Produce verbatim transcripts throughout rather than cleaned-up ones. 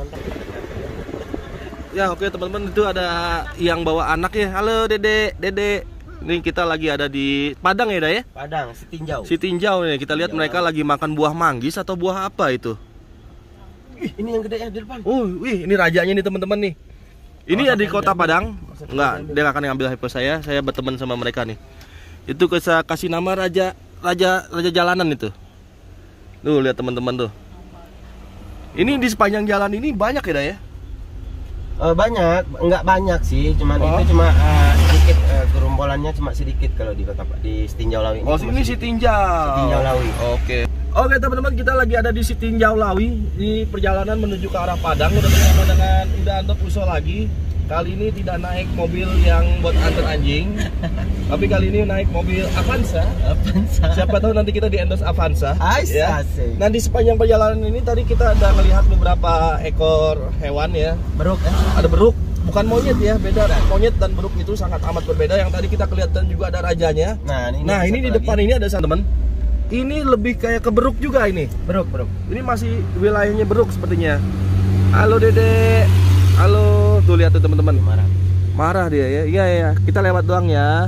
Ya oke teman-teman, itu ada yang bawa anak ya. Halo Dede, Dede. Ini kita lagi ada di Padang ya, Dah ya? Padang, Sitinjau. Sitinjau nih. Kita lihat mereka lagi makan buah manggis atau buah apa itu? Ih, ini yang gede yang di depan. Oh, wih, ini rajanya nih teman-teman nih. Ini ya di Kota Padang. Enggak, dia nggak akan ngambil H P saya. Saya berteman sama mereka nih. Itu saya kasih nama raja raja raja jalanan itu. Tuh lihat teman-teman tuh. Ini di sepanjang jalan ini banyak ya, Dah ya? Uh, banyak, enggak banyak sih, cuman oh. itu cuma uh, sedikit uh, gerombolannya cuma sedikit kalau di kota di Sitinjau Lawi. Oh, ini Sitinjau. Sitinjau Lawi. Oke. Oke teman-teman, kita lagi ada di Sitinjau Lawi di perjalanan menuju ke arah Padang. Udah bersama dengan Udaanto Puso lagi. Kali ini tidak naik mobil yang buat antar anjing, tapi kali ini naik mobil Avanza. Avanza. Siapa tahu nanti kita di endorse Avanza. Ais, ya. Asik. Nah di sepanjang perjalanan ini tadi kita ada melihat beberapa ekor hewan ya. Beruk eh? Ada beruk, bukan monyet ya, beda. Monyet dan beruk itu sangat amat berbeda. Yang tadi kita kelihatan juga ada rajanya. Nah ini, nah, ini di depan lagi. Ini ada teman. Ini lebih kayak ke beruk juga ini. Beruk, beruk. Ini masih wilayahnya beruk sepertinya. Halo Dede. Halo, tuh lihat tuh teman-teman. Marah. Marah dia ya. Iya ya, kita lewat doang ya.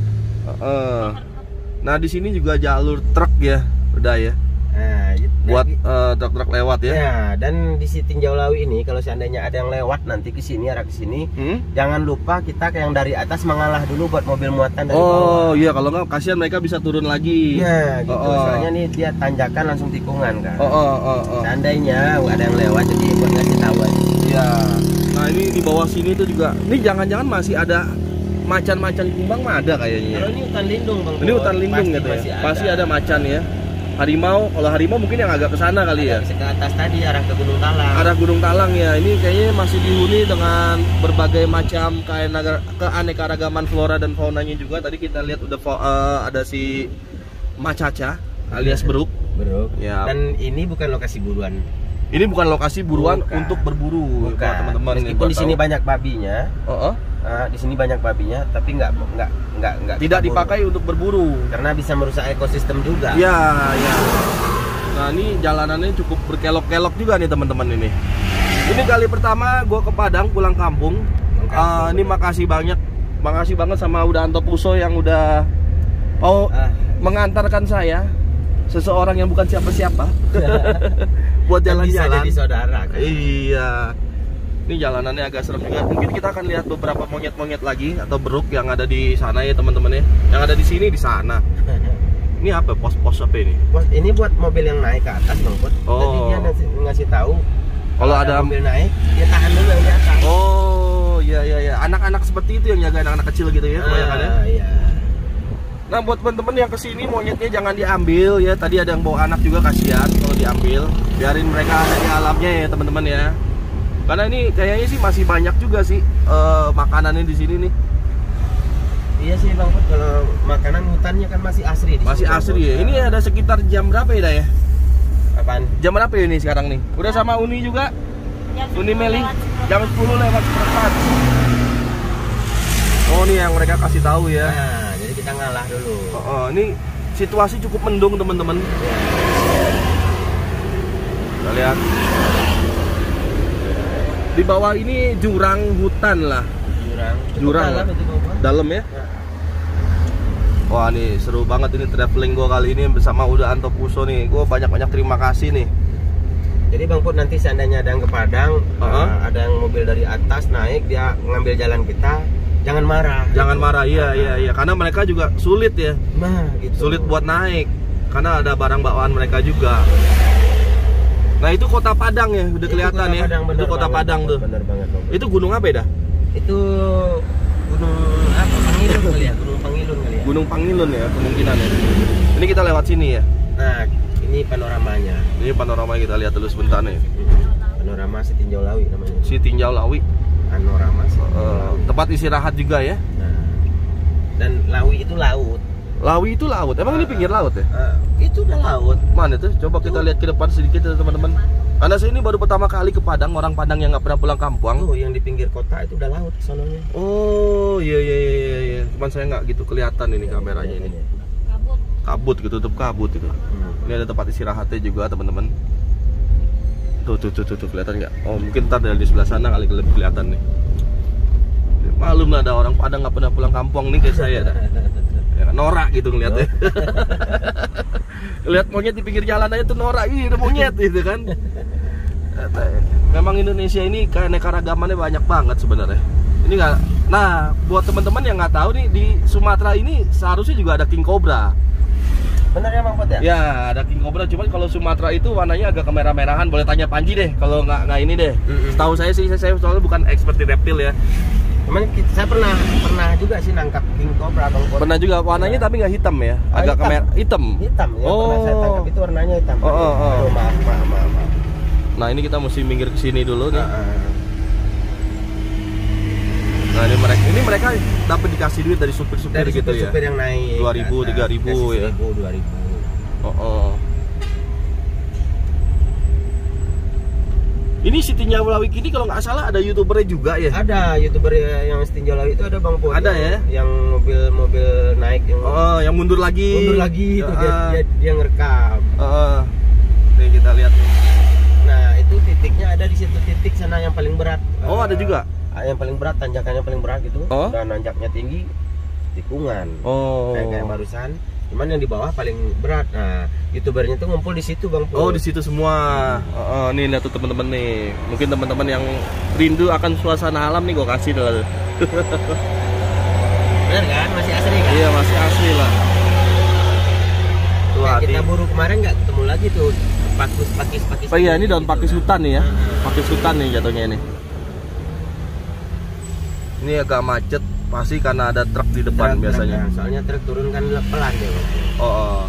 Uh, nah, di sini juga jalur truk ya, udah ya. Nah, buat truk-truk uh, lewat ya. Ya, dan di Sitinjau Lawi ini kalau seandainya ada yang lewat nanti ke sini arah ke sini, hmm? jangan lupa kita ke yang dari atas mengalah dulu buat mobil muatan dari oh, bawah. Oh, iya kalau nggak kasihan mereka bisa turun lagi. Ya, gitu. Oh, oh. Soalnya nih dia tanjakan langsung tikungan kan. Oh, oh, oh, oh. Seandainya ada yang lewat jadi buat ngasih tahu aja. Ya. Nah, ini di bawah sini tuh juga. Ini jangan-jangan masih ada macan-macan kumbang mah ada kayaknya. Kalau ini hutan lindung, Bang. Ini hutan lindung gitu ya. Ada. Pasti ada macan ya. Harimau, kalau harimau mungkin yang agak ke sana kali ya. Ke atas tadi arah ke Gunung Talang. Arah Gunung Talang ya. Ini kayaknya masih dihuni dengan berbagai macam keanekaragaman flora dan faunanya juga. Tadi kita lihat udah uh, ada si macaca alias beruk. Beruk. Ya. Dan ini bukan lokasi buruan. Ini bukan lokasi buruan bukan. untuk berburu, teman-teman. Meskipun di sini banyak babinya. Oh, oh. Uh, di sini banyak babinya, tapi nggak nggak nggak nggak tidak dipakai untuk berburu karena bisa merusak ekosistem juga. Ya, ya. Nah ini jalanannya cukup berkelok-kelok juga nih teman-teman ini. Ini kali pertama gue ke Padang pulang kampung. Uh, ini makasih banyak, makasih banget sama Udaanto Puso yang udah mau uh. mengantarkan saya, seseorang yang bukan siapa-siapa, buat jalan-jalan. Jadi saudara. Kan? Iya. Ini jalanannya agak serem juga. Mungkin kita akan lihat beberapa monyet-monyet lagi atau beruk yang ada di sana ya teman-teman ya. Yang ada di sini di sana. Ini apa? Pos-pos apa ini? Pos ini buat mobil yang naik ke atas, Bang Put. Oh. Jadi dia ngasih, ngasih tahu kalau ada, ada mobil naik, dia tahan dulu yang di atas. Oh, iya iya iya. Anak-anak seperti itu yang jaga anak-anak kecil gitu ya, kebanyakan ya. Ah, iya. Nah, buat teman-teman yang kesini monyetnya jangan diambil ya. Tadi ada yang bawa anak juga, kasihan kalau diambil. Biarin mereka ada di alamnya ya, teman-teman ya. Karena ini kayaknya sih masih banyak juga sih uh, makanannya di sini nih. Iya sih Bang Put, kalau makanan hutannya kan masih asri. Di masih asri ya. Ini ada sekitar jam berapa ya, Dah ya? Apaan? Jam berapa ya ini sekarang nih? Udah sama Uni juga? Jam Uni Meli? Jam sepuluh lewat seperempat. Oh, ini yang mereka kasih tahu ya. Nah, jadi kita ngalah dulu. Oh, oh, ini situasi cukup mendung teman-teman. Ya. Kita lihat. Di bawah ini jurang hutan lah. Jurang. Jurang dalam, dalam ya? Ya. Wah, nih seru banget ini traveling gue kali ini bersama Udaanto Puso nih. Gue banyak-banyak terima kasih nih. Jadi Bang Put, nanti seandainya ada yang ke Padang, uh -huh. uh, ada yang mobil dari atas naik, dia ngambil jalan kita, jangan marah. Jangan gitu. marah, iya iya iya. Karena mereka juga sulit ya. Nah, gitu. Sulit buat naik. Karena ada barang bawaan mereka juga. Nah, itu Kota Padang ya, udah kelihatan ya. Padang, itu Kota banget, Padang tuh. Bener banget, Bang. Itu gunung apa ya? Itu gunung apa? Pangilun kali ya, gunung Pangilun kali ya. Gunung Pangilun ya, kemungkinan ya. Ini kita lewat sini ya. Nah, ini panoramanya. Ini panorama kita lihat dulu sebentar nih. Panorama Sitinjau Lawi namanya. Sitinjau Lawi. Panorama Sitinjau uh, Lawi. Tempat istirahat juga ya. Nah, dan Lawi itu laut. Lawi itu laut. Emang uh, ini pinggir laut ya? Uh, itu udah laut. Mana tuh? Coba kita lihat ke depan sedikit ya teman-teman. Karena saya ini baru pertama kali ke Padang, orang Padang yang nggak pernah pulang kampung. Oh, yang di pinggir kota itu udah laut sononya. Oh, iya iya iya iya. Cuman saya nggak gitu kelihatan ini ya, kameranya ini. Kabut. Kabut gitu, tutup kabut itu. Hmm. Ini ada tempat istirahatnya juga teman-teman. Tuh tuh tuh tuh, tuh kelihatan nggak? Oh mungkin ntar dari sebelah sana kali lebih kelihatan nih. Malum lah ada orang Padang nggak pernah pulang kampung nih kayak saya. Dah. Ya, norak gitu ngeliatnya. Lihat monyet di pinggir jalan aja tuh norak, ih ada monyet gitu kan. Memang Indonesia ini keanekaragamannya banyak banget sebenarnya. Ini nggak. Nah, buat teman-teman yang nggak tahu nih, di Sumatera ini seharusnya juga ada king cobra. Bener ya Bang Pot ya? Ya, ada king cobra. Cuman kalau Sumatera itu warnanya agak kemerah-merahan. Boleh tanya Panji deh. Kalau nggak nggak ini deh. Mm-hmm. Setahu saya sih, saya soalnya bukan expert di reptil ya. Cuman kita, saya pernah pernah juga sih nangkap king cobra Bang Pot. Pernah juga. Warnanya ya. Tapi nggak hitam ya? Agak hitam. kemerah. Hitam. Hitam. Ya, oh. Pernah saya tangkap itu warnanya hitam. Oh, oh, oh. Aduh, maaf, maaf, maaf, maaf. Nah ini kita mesti minggir ke sini dulu nih. Uh-uh. Nah ini mereka, ini mereka dapat dikasih duit dari supir-supir gitu supir, ya. Supir yang naik. dua ribu, tiga ribu ya. dua ribu. Oh, oh. Ini si Tinjau Lawik ini kalau nggak salah ada youtubernya juga ya? Ada youtuber yang Tinjau Lawik itu ada Bang Pot. Ada ya? Yang mobil-mobil naik yang oh, yang mundur lagi. Mundur lagi itu uh, dia, dia dia ngerekam. Uh, nih kita lihat nih. Nah itu titiknya ada di situ titik sana yang paling berat. Oh uh, ada juga. Yang paling berat, tanjakannya paling berat gitu. Oh? Dan nanjaknya tinggi, tikungan. Oh. Kayak kayak barusan. Cuman yang di bawah paling berat. Nah, youtubernya tuh ngumpul di situ Bang Pul. Oh, di situ semua. Hmm. Oh, oh, nih lihat tuh teman-teman nih. Mungkin teman-teman yang rindu akan suasana alam nih gua kasih dulu. Bener kan? Masih asli kan? Iya, masih asli lah. Tuh, nah, kita buru kemarin nggak ketemu lagi tuh pakis pakis pakis. Oh iya, ini daun gitu, pakis kan? hutan nih ya. Pakis hutan nih jatuhnya ini. Ini agak macet. Pasti karena ada truk di depan truk, biasanya. Truk, soalnya truk turun kan pelan ya. Oh, oh.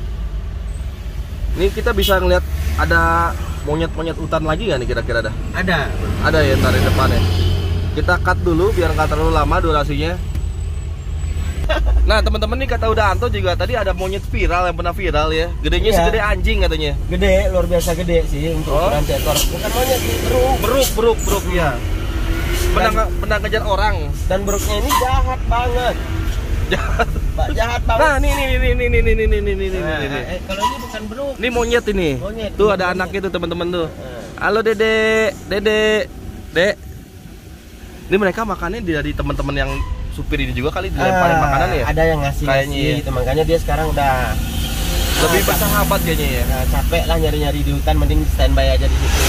Ini kita bisa ngeliat ada monyet-monyet hutan lagi nggak nih kira-kira ada? Ada. Ada ya ntar di depan ya. Kita cut dulu biar nggak terlalu lama durasinya. Nah teman-teman nih kata Uda Anto juga tadi ada monyet viral yang pernah viral ya. Gedenya iya. Segede anjing katanya. Gede, luar biasa gede sih untuk oh. ukuran seekor. Bukan monyet sih, beruk. Beruk, beruk, beruk ya. Pernah pernah ngejar orang dan beruknya ini jahat banget. Jahat. Jahat banget. Nah, nih nih nih nih nih nih nih nih nih nih nah, nih. Eh, kalau ini bukan beruk. Ini monyet ini. Monyet. Tuh ini ada monyet. anaknya tuh teman-teman tuh. Halo Dede, Dede, Dek. Ini mereka makannya dari teman-teman yang supir ini juga kali dilemparin ah, makanan ya? Ada yang ngasih kayaknya ya. Gitu. Makanya dia sekarang udah lebih ah, bersahabat kayaknya ya. Nah, capek lah nyari-nyari di hutan, mending standby aja di situ.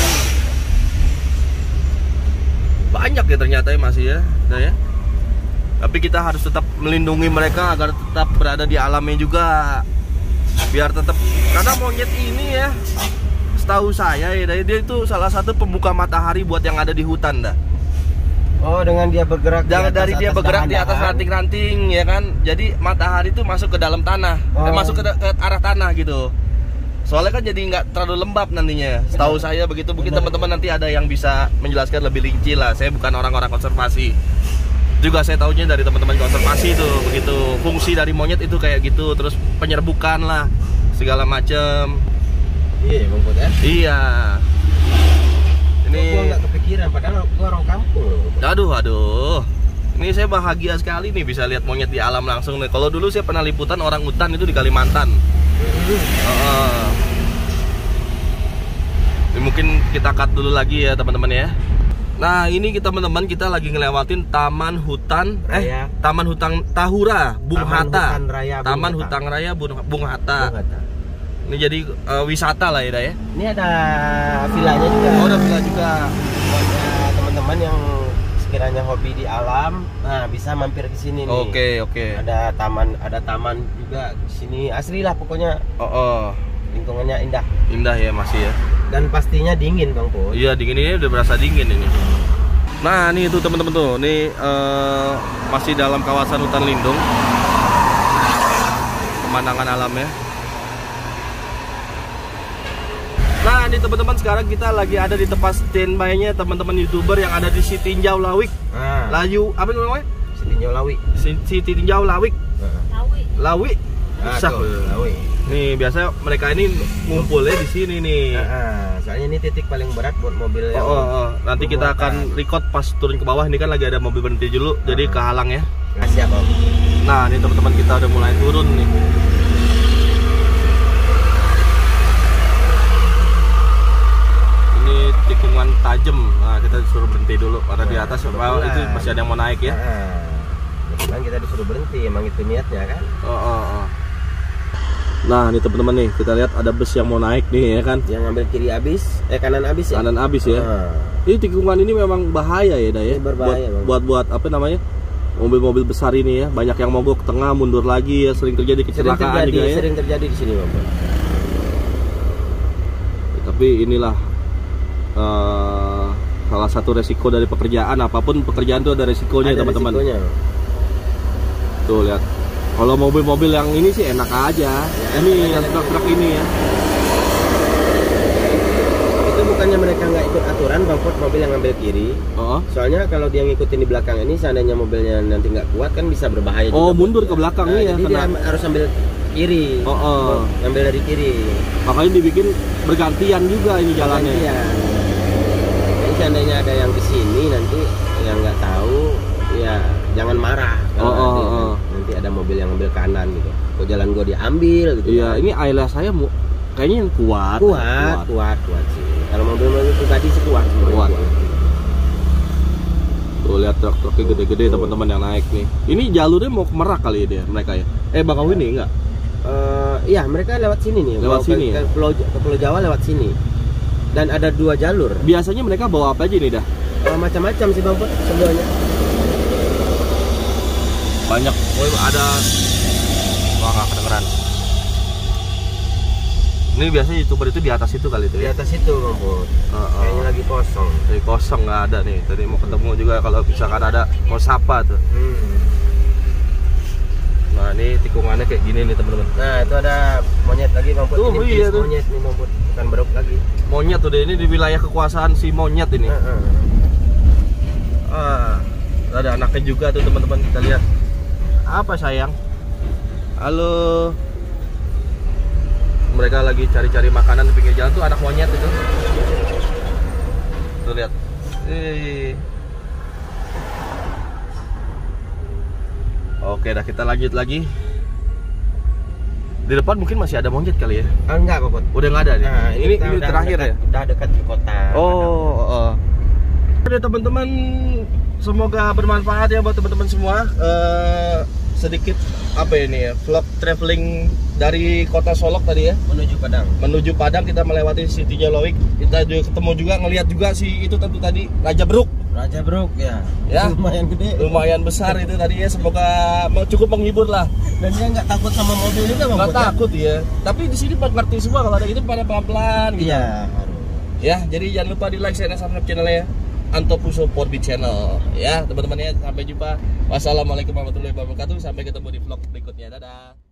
Banyak ya ternyata ya masih ya, nah ya. Tapi kita harus tetap melindungi mereka agar tetap berada di alamnya juga. Biar tetap, karena monyet ini ya, setahu saya ya, dia itu salah satu pembuka matahari buat yang ada di hutan dah. Oh, dengan dia bergerak jangan di atas, dari dia atas bergerak di atas ranting-ranting ya kan. Jadi matahari itu masuk ke dalam tanah, oh. eh, masuk ke, ke arah tanah gitu. Soalnya kan jadi nggak terlalu lembab nantinya. Setahu saya begitu. Mungkin teman-teman nanti ada yang bisa menjelaskan lebih rinci lah. Saya bukan orang-orang konservasi. Juga saya tahunya dari teman-teman konservasi itu begitu. Fungsi dari monyet itu kayak gitu. Terus penyerbukan lah segala macam. Iya, Bang Pot ya? Iya. Ini gua nggak kepikiran padahal gua orang kampung. Aduh, aduh. Ini saya bahagia sekali nih bisa lihat monyet di alam langsung nih. Kalau dulu saya pernah liputan orang hutan itu di Kalimantan. Uh, ini mungkin kita cut dulu lagi ya teman-teman ya. Nah ini kita teman-teman kita lagi ngelewatin Taman Hutan Raya. eh Taman Hutan Tahura Bung Taman Hatta. Hutan Raya, Bung Taman Hatta. Hutan Raya Bung, Bung Hatta. Bung Hatta. Ini jadi uh, wisata lah ya, ya. Ini ada villanya juga. Oh, ada villa juga. Buat teman-teman yang sekiranya hobi di alam, nah bisa mampir ke sini nih. Oke, okay, oke. Okay. Ada taman, ada taman juga di sini. Asli lah pokoknya. Oh, oh. Lingkungannya indah. Indah ya masih ya. Dan pastinya dingin, Bang Pul. Iya, dingin ini udah berasa dingin ini. Nah, ini tuh teman-teman tuh. Ini uh, masih dalam kawasan hutan lindung. Pemandangan alamnya. Nah, ini teman-teman sekarang kita lagi ada di tempat standby-nya teman-teman YouTuber yang ada di si Tinjau Lawik. Ah. Layu, apa namanya? Si Tinjau Lawik. Si, si Tinjau Lawik. Lawik. Lawik. Bisa. Lawik. Nih, biasa mereka ini ngumpulnya di sini nih. Ah, soalnya ini titik paling berat buat mobil yang Oh, oh, oh. Nanti kita akan record pas turun ke bawah. Ini kan lagi ada mobil berhenti dulu, ah. jadi kehalang ya. Siap, Om. Nah, ini teman-teman kita udah mulai turun nih. Ini tajam. Nah, kita disuruh berhenti dulu karena Nah, di atas oh, kebetulan. itu masih ada yang mau naik ya. Nah, kebetulan kita disuruh berhenti, emang itu niatnya kan. Oh, oh, oh. Nah, nih teman-teman nih, kita lihat ada bus yang mau naik nih ya kan. Yang ngambil kiri abis, eh kanan abis ya. Kanan abis ya. Nah, Ini tikungan ini memang bahaya ya, Dah ya. Ini berbahaya, Bang. buat, buat buat apa namanya? Mobil-mobil besar ini ya, banyak yang mogok ke tengah, mundur lagi ya, sering terjadi sering kecelakaan terjadi, juga ya. sering terjadi di sini, Bang. Tapi inilah uh, salah satu resiko dari pekerjaan. Apapun pekerjaan itu ada resikonya Ada teman-teman. resikonya. Tuh lihat. Kalau mobil-mobil yang ini sih enak aja. Ya, ini enak yang aja. truk-truk ini ya. Itu bukannya mereka nggak ikut aturan, Bang Ford, mobil yang ngambil kiri. Oh, Soalnya kalau dia ngikutin di belakang ini, seandainya mobilnya nanti nggak kuat kan bisa berbahaya. oh juga mundur buat ke dia. belakang Nah, nih ya. jadi dia Kena. harus ambil kiri. Oh, oh. Ambil dari kiri. Makanya dibikin bergantian juga ini jalannya. Iya. Jadi seandainya ada yang kesini nanti yang nggak tahu, ya jangan marah. Kalau Oh, oh, nanti, oh. nanti ada mobil yang ambil kanan gitu. Kok jalan gua diambil gitu. Iya, kan. ini Ayla saya mu kayaknya yang kuat. kuat, kuat, kuat sih. Kalau mobil-mobil pribadi sih kuat semua. Kuat. Tuh lihat truk-truknya gede-gede teman-teman yang naik nih. Ini jalurnya mau ke Merak kali ya dia mereka ya. Eh Bakauheni enggak? Eh, iya, mereka lewat sini nih. Lewat Mau ke, sini ya? ke Pulau, ke Pulau Jawa lewat sini. Dan ada dua jalur. Biasanya mereka bawa apa aja nih dah? Eh, macam-macam sih Bang Put semuanya. Banyak. Oh, ada. Wah, nggak kedengeran. Ini biasanya YouTuber itu di atas itu kali itu Di ya. atas itu Bang Put. Uh, uh. Kayaknya lagi kosong. Jadi kosong nggak ada nih. Tadi mau ketemu juga kalau misalkan ada mau sapa tuh. Hmm. Nah, ini tikungannya kayak gini nih teman-teman. Nah, itu ada monyet lagi Bang Put. Tuh, Ini iya jenis tuh. monyet nih Bang Put. Bukan beruk lagi. Monyet tuh deh, ini di wilayah kekuasaan si monyet ini. Heeh. Ah, ada anaknya juga tuh teman-teman, kita lihat. Apa sayang? Halo. Mereka lagi cari-cari makanan di pinggir jalan tuh, anak monyet itu. Tuh lihat. Eh. Oke, dah kita lanjut lagi. Di depan mungkin masih ada monyet kali ya? Ah, enggak Bang Put. Udah nggak ada nih. Nah, ini kita ini udah terakhir dekat, ya. Udah dekat di kota. Oh, oh. Oke teman-teman, semoga bermanfaat ya buat teman-teman semua. Eh, sedikit apa ini ya, vlog traveling dari kota Solok tadi ya, Menuju Padang. menuju Padang. Kita melewati Siti Jalawik. Kita juga ketemu juga ngelihat juga si itu tentu tadi Raja Bruk. Raja Bruk ya. Ya. Lumayan gede. Lumayan besar itu tadi ya. Semoga cukup menghibur lah. Dan dia nggak takut sama mobil juga Bang Nggak Put, ya? takut ya. Tapi di sini ngerti semua kalau ada itu pada pelan-pelan gitu. Iya. Ya, jadi jangan lupa di like, share, dan subscribe channelnya Anto Puso Porbi Channel. Ya, teman-teman ya, sampai jumpa. Wassalamualaikum warahmatullahi wabarakatuh. Sampai ketemu di vlog berikutnya. Dadah.